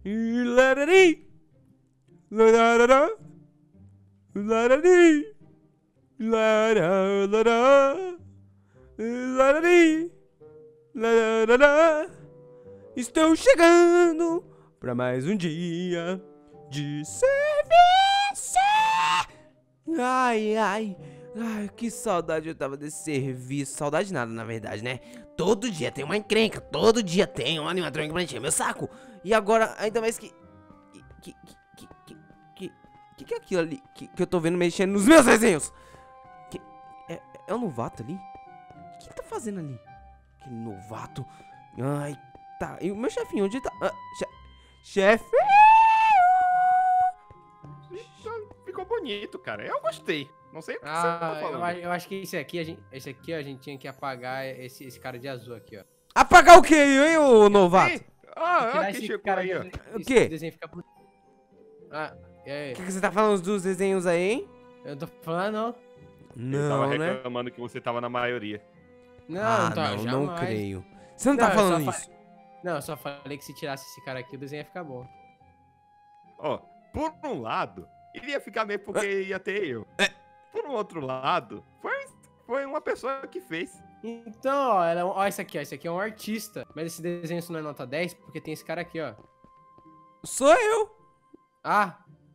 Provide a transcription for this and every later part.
Larari. Larará. Larari. Lara, lara. Larari. Larará. Estou chegando pra mais um dia de serviço. Ai, ai. Ai, que saudade eu tava desse serviço. Saudade nada, na verdade, né? Todo dia tem uma encrenca. Todo dia tem um animatrônico pra encher meu saco. E agora, ainda mais que é aquilo ali que eu tô vendo mexendo nos meus desenhos? É o novato ali? O que tá fazendo ali? Aquele novato. Ai, tá. E o meu chefinho, onde tá? Chefe! Ficou bonito, cara. Eu gostei. Não sei o que você tá falando. Eu acho que esse aqui a gente tinha que apagar esse cara de azul aqui, ó. Apagar o quê, hein, ô novato? Ah, que chegou aí, ó. O quê? Desenho fica bonito. E aí? O que você tá falando dos desenhos aí, hein? Eu não tô falando, não. Eu tava Não, né? reclamando que você tava na maioria. Não, não jamais. creio. Você não tá eu falando só isso? Não, eu só falei que se tirasse esse cara aqui, o desenho ia ficar bom. Ó, por um lado, iria ficar meio porque ia ter eu. Por um outro lado, foi uma pessoa que fez. Então, ó, ó esse aqui, ó. Esse aqui é um artista. Mas esse desenho só não é nota 10 porque tem esse cara aqui, ó. Sou eu. Ah!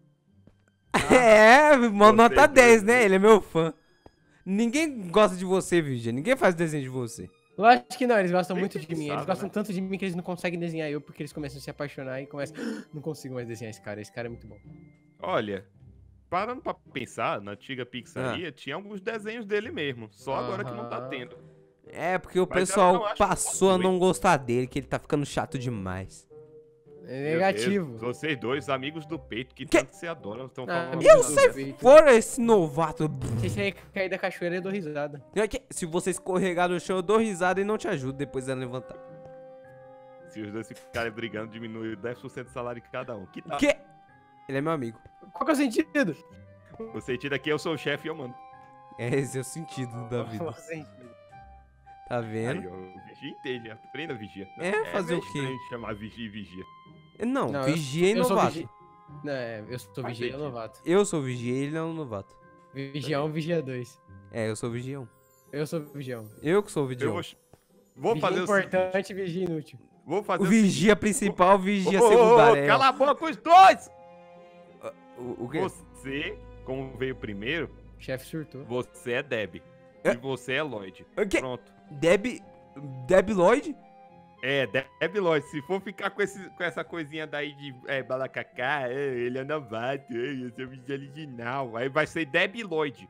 É, uma nota 10, né? dois. Ele é meu fã. Ninguém gosta de você, Vigia. Ninguém faz desenho de você. Lógico que não, eles gostam Bem muito de mim. Eles pensado, gostam né? tanto de mim que eles não conseguem desenhar eu porque eles começam a se apaixonar e começam. Não consigo mais desenhar esse cara é muito bom. Olha, parando pra pensar, na antiga pizzaria, tinha alguns desenhos dele mesmo. Só agora que não tá tendo. É, porque o Mas eu pessoal não acho passou a ruim. não gostar dele, que ele tá ficando chato demais. É Meu negativo. Deus, vocês dois, amigos do peito, que Que- tanto se adoram, estão Ah, falando. Eu Não, sei feito. fora esse novato. Se você cair da cachoeira, eu dou risada. Se você escorregar no chão, eu dou risada e não te ajudo depois de levantar. Se os dois ficarem brigando, diminui 10% do salário de cada um. Que tal? Que? Ele é meu amigo. Qual que é o sentido? O sentido aqui, eu sou o chefe e eu mando. Esse é o sentido da vida. Qual o sentido? Tá vendo? Aí, ó, o vigia entende, aprenda a vigia. Fazer meio o quê? estranho chamar vigia e vigia. Não, Não, vigia e eu sou novato. vigia. Não, eu sou Faz vigia sentido. novato. Eu sou vigia e ele é um novato. Vigia 1, vigia 2. É, eu sou vigião. Eu sou vigia 1. Eu que sou o Eu vigião. vou Vigia fazer o seguinte. importante, vigia inútil. Vou fazer O seguinte. vigia principal, o vigia Ô, secundário. cala a boca os dois! O quê? Você, como veio primeiro, O chefe surtou. você é Deb. É? E você é Lloyd. O quê? Pronto. Deb Lloyd? É, Deb Lloyd. Se for ficar com essa coisinha daí de balacacá, ele é novato, eu sou o vigia original. Aí vai ser Deb Lloyd.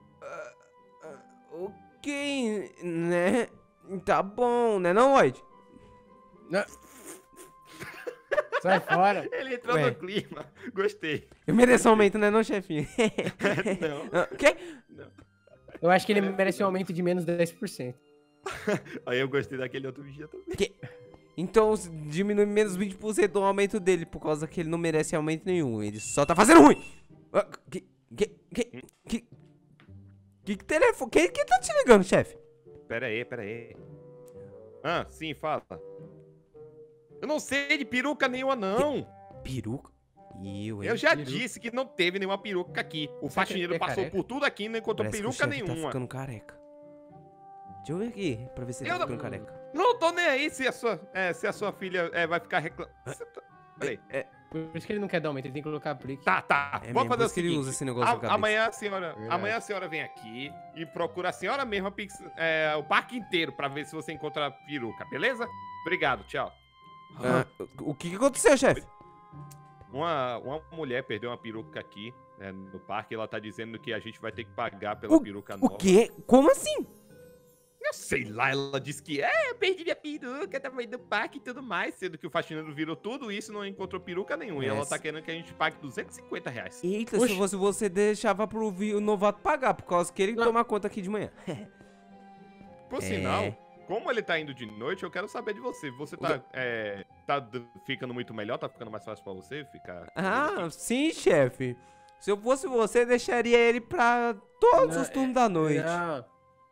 Ok, né? Tá bom, né não, Lloyd? Sai fora. Ele entrou Ué. no clima. Gostei. Eu mereço um aumento, né não, chefinho? Não. O quê? Eu acho que ele merece um aumento de menos 10%. Aí eu gostei daquele outro vigia também. Então diminui menos 20% o aumento dele, por causa que ele não merece aumento nenhum. Ele só tá fazendo ruim. Que telefone? Quem tá te ligando, chefe? Pera aí. Ah, sim, fala. Eu não sei de peruca nenhuma, não. Peruca? hein? Eu já Peruca. disse que não teve nenhuma peruca aqui. O Você faxineiro é passou careca? por tudo aqui e não encontrou Parece que o peruca chefe tá nenhuma. ficando careca. Deixa eu ver aqui, pra ver se ele Eu tá não- ficando careca. Não tô nem aí se a sua filha vai ficar reclamando. Peraí. Por isso que ele não quer dar aumento, ele tem que colocar aplique. Tá. É Vamos mesmo, fazer por o isso que ele seguinte. usa esse negócio na cabeça. Verdade. Amanhã a senhora vem aqui e procura a senhora mesma o parque inteiro pra ver se você encontra a peruca, beleza? Obrigado, tchau. O que aconteceu, chefe? Uma mulher perdeu uma peruca aqui, né, no parque, e ela tá dizendo que a gente vai ter que pagar pela peruca O nova. quê? Como assim? Eu sei lá, ela disse que eu perdi minha peruca, tava indo no parque e tudo mais, sendo que o faxineiro virou tudo isso e não encontrou peruca nenhuma. E ela tá querendo que a gente pague R$250. Eita, Oxi. se fosse você, deixava pro o novato pagar, por causa que ele toma conta aqui de manhã. Por É. sinal, como ele tá indo de noite, eu quero saber de você. Você tá ficando muito melhor? Tá ficando mais fácil pra você ficar? Ah, sim, chefe. Se eu fosse você, deixaria ele pra todos os turnos da noite.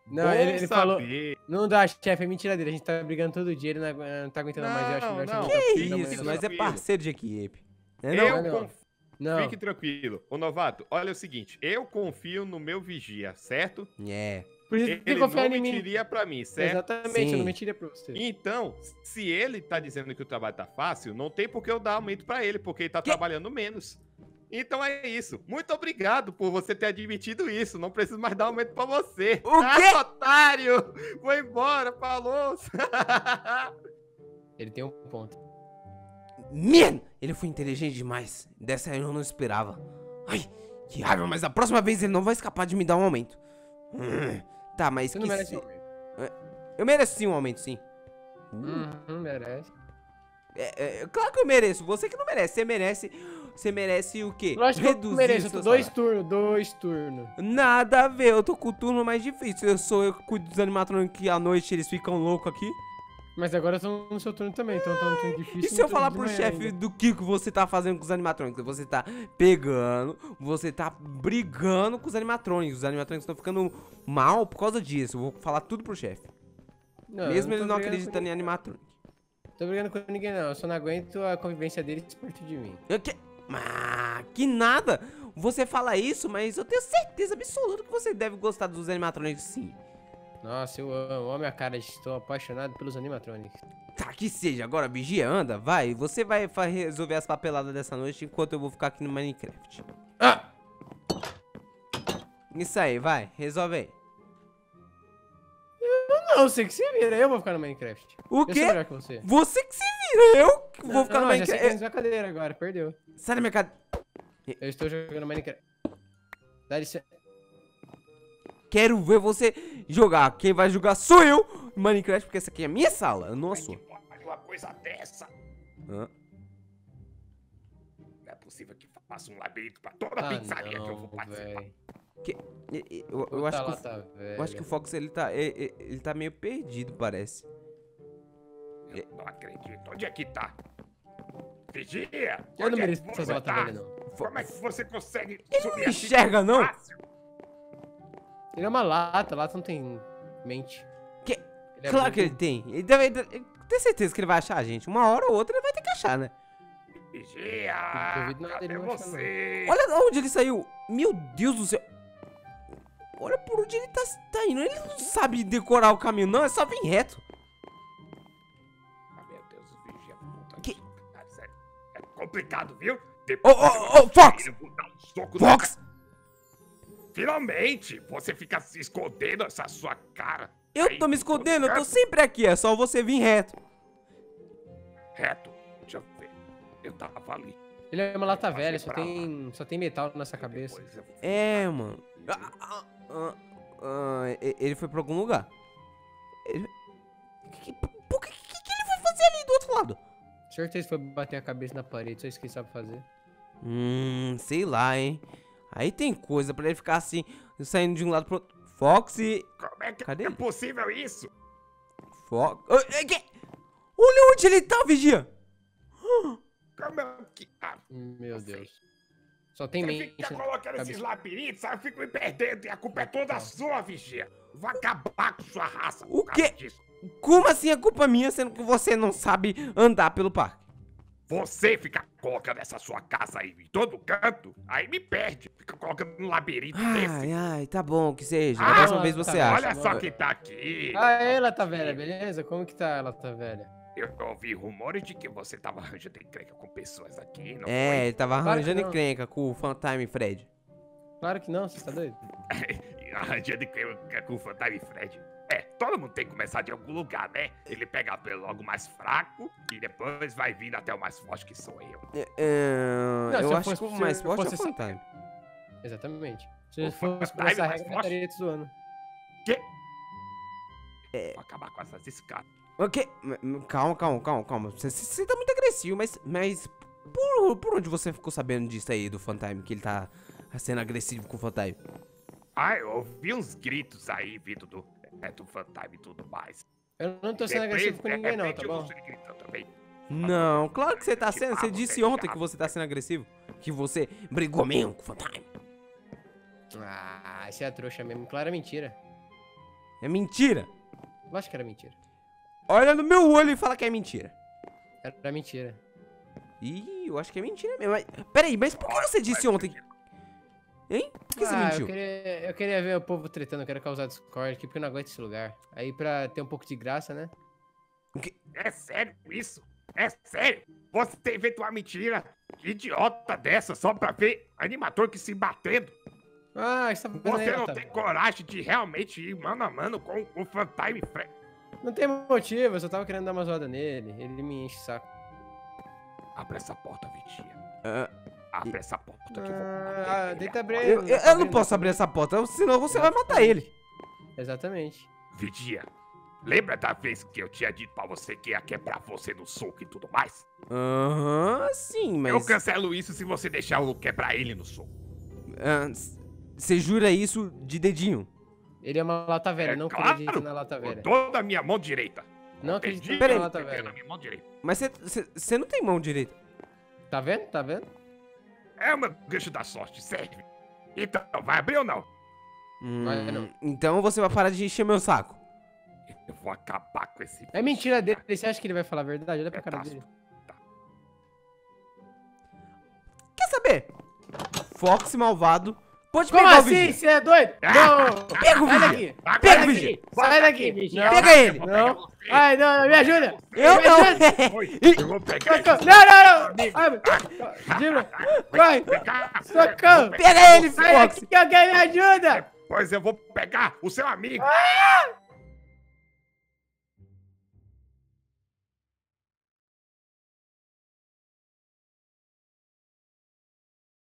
Não, Bom ele falou. saber. Não dá, chefe, é mentira dele. A gente tá brigando todo dia, ele não tá aguentando mais. Eu acho melhor Não, você que voltar pro Que da manhã. isso, nós é tranquilo. parceiro de equipe. É Eu não. confio. Não. Fique tranquilo. Ô, novato, olha o seguinte. Eu confio no meu vigia, certo? É. Por isso que Ele confia não em mim. mentiria pra mim, certo? Exatamente, eu Sim. não mentiria pra você. Então, se ele tá dizendo que o trabalho tá fácil, não tem por que eu dar aumento pra ele, porque ele tá trabalhando menos. Então é isso. Muito obrigado por você ter admitido isso. Não preciso mais dar aumento pra você. O quê? Otário! Vou embora, falou! Ele tem um ponto. Man, ele foi inteligente demais. Dessa aí eu não esperava. Ai, que raiva, mas a próxima vez ele não vai escapar de me dar um aumento. Tá, mas Você não merece se- um aumento. Eu mereço sim um aumento, sim. Merece. Claro que eu mereço. Você que não merece. Você merece o quê? Lógico que eu mereço, eu tô seu salário. dois turnos. Nada a ver, eu tô com o turno mais difícil. Eu que cuido dos animatrônicos que à noite eles ficam loucos aqui. Mas agora eu tô no seu turno também, então eu tô no turno difícil. E se eu no turno falar de pro manhã chefe ainda. do que você tá fazendo com os animatrônicos? Você tá pegando, você tá brigando com os animatrônicos. Os animatrônicos estão ficando mal por causa disso. Eu vou falar tudo pro chefe. Não, Mesmo eu ele tô não brigando acreditando com em animatrônico. ninguém. Tô brigando com ninguém não, eu só não aguento a convivência deles perto de mim. Que nada! Você fala isso, mas eu tenho certeza absoluta que você deve gostar dos animatrônicos sim. Nossa, eu amo, olha a minha cara, estou apaixonado pelos animatrônicos. Tá, que seja. Agora, vigia, anda, vai. Você vai resolver as papeladas dessa noite enquanto eu vou ficar aqui no Minecraft. Ah! Isso aí, vai. Resolve aí. Não, você que se vira, eu vou ficar no Minecraft. O Eu sou quê? melhor que você. Você que se vira. Eu que vou ficar no Não, já sei Minecraft. que na cadeira agora, perdeu. Sai da minha cara. Eu estou jogando Minecraft. Dá licença. Quero ver você jogar. Quem vai jogar sou eu no Minecraft, porque essa aqui é a minha sala, não a sua. Pode uma coisa dessa. Hã? Não é possível que faça um labirinto pra toda a pizzaria que eu vou participar. véi. Eu acho que o Tá, Eu acho que o Fox, ele tá meio perdido, parece. Eu não acredito. Onde é que tá? Vigia! Eu não onde é mereço que essas você latas tá? velhas, não. Como é que você consegue Ele subir não assim enxerga, não? fácil? Ele é uma lata não tem mente. Que- Ele é Claro que ele burro. tem. Ele deve ter certeza que ele vai achar a gente. Uma hora ou outra ele vai ter que achar, né? Vigia! Não duvido nada Cadê dele não achar, você? Olha de onde ele saiu. Meu Deus do céu. Olha por onde ele tá indo. Ele não sabe decorar o caminho, não. É só vir reto. Ah, meu Deus, o vigia volta Que- sério. É complicado, viu? Ô, Depois ô, Fox! eu vou dar um soco Fox! na- Finalmente! Você fica se escondendo essa sua cara. Eu Aí, tô me em todo escondendo. Eu tô canto. sempre aqui. É só você vir reto. Reto. Deixa eu ver. Eu tava ali. Ele é uma lata Passei velha, só pra tem metal nessa cabeça. Depois eu vou- É, mano. Ele foi pra algum lugar. Por que ele foi fazer ali do outro lado? Certeza que foi bater a cabeça na parede, só isso que ele sabe fazer. Sei lá, hein. Aí tem coisa pra ele ficar assim, saindo de um lado pro outro. Foxy. Como é que Cadê é ele? possível isso? Fox. Olha onde ele tá, vigia. Como é que... Ah, Meu sei. Deus. Só tem você mente. fica na colocando esses cabeça. labirintos, aí eu fico me perdendo e a culpa é toda sua, vigia. Vou acabar com sua raça. O por causa quê? disso. Como assim é culpa minha, sendo que você não sabe andar pelo parque? Você fica colocando essa sua casa aí em todo canto, aí me perde. Fica colocando um labirinto desse. Ai, tá bom, que seja. Ah, Da próxima vez tá você bom. acha. Olha só quem tá aqui. Ah, ela tá velha, beleza? Como que tá ela tá velha? Eu ouvi rumores de que você tava arranjando encrenca com pessoas aqui, não É, ele tava Claro que arranjando não. encrenca com o Funtime Fred. Claro que não, você tá doido? foi? Arranjando encrenca com o Fantasma e Fred. É, todo mundo tem que começar de algum lugar, né? Ele pega pelo logo mais fraco e depois vai vindo até o mais forte, que sou eu. Não, se Eu eu acho fosse- que o se mais eu forte é o fosse- Funtime. Exatamente. Se O eu fosse por Fantasma essa mais regra, eu forte? estaria te zoando. Que? Vou acabar com essas escadas. Ok, calma. Você tá muito agressivo, mas por onde você ficou sabendo disso aí do Funtime? Que ele tá sendo agressivo com o Funtime? Ah, eu ouvi uns gritos aí vindo do Fantasma e tudo mais. Eu não tô sendo agressivo com ninguém não, tá bom? Não, claro que você tá sendo. Você Ah, disse você ontem já- que você tá sendo agressivo. Que você brigou mesmo com o Funtime. Ah, isso é a trouxa mesmo. Claro, é mentira. É mentira. Eu acho que era mentira. Olha no meu olho e fala que é mentira. Era mentira. Ih, eu acho que é mentira mesmo. Peraí, mas por que você disse ontem? Hein? Por que você mentiu? Eu queria ver o povo tretando, eu quero causar Discord aqui, porque eu não aguento esse lugar. Aí pra ter um pouco de graça, né? É sério isso? É sério? Você inventou uma mentira idiota dessa só pra ver animator que se batendo? Ah, você tá vendo aí, Você não Otávio? tem coragem de realmente ir mano a mano com o Funtime Fred. Não tem motivo, eu só tava querendo dar uma zoada nele. Ele me enche o saco. Abre essa porta, Vitinha. Ah, Abre essa porta que eu vou bater nele tenta abrir. eu não posso abrir essa porta, senão você vai matar ele. Exatamente. Vitinha, lembra da vez que eu tinha dito pra você que ia quebrar você no soco e tudo mais? Aham, sim, mas... Eu cancelo isso se você deixar eu quebrar ele no soco. Você jura isso de dedinho? Ele é uma lata velha, não claro, acredito na lata com velha. toda a minha mão direita. Não acredito Dedinho Peraí. na lata inteiro velha. na minha mão direita. Mas você não tem mão direita. Tá vendo? Tá vendo? É o meu gancho da sorte, serve. Então, vai abrir ou não? Vai, não. Então você vai parar de encher meu saco. Eu vou acabar com esse... É mentira dele, você acha que ele vai falar a verdade? Olha pra cara Tácito. dele. Quer saber? Fox malvado. Pode Como pegar o assim? Vigia. Você é doido? Não! Pega o Sai Vigia. daqui! Pega o Sai Vigia. daqui! Sai daqui! Não, Pega ele. Não! Ai, não, me ajuda! Eu Me não. ajuda! Eu vou pegar Socorro! Não! Ai, Dima! Vai! Socorro! Pega ele, Sai Fox. daqui, alguém me ajuda! Pois eu vou pegar o seu amigo.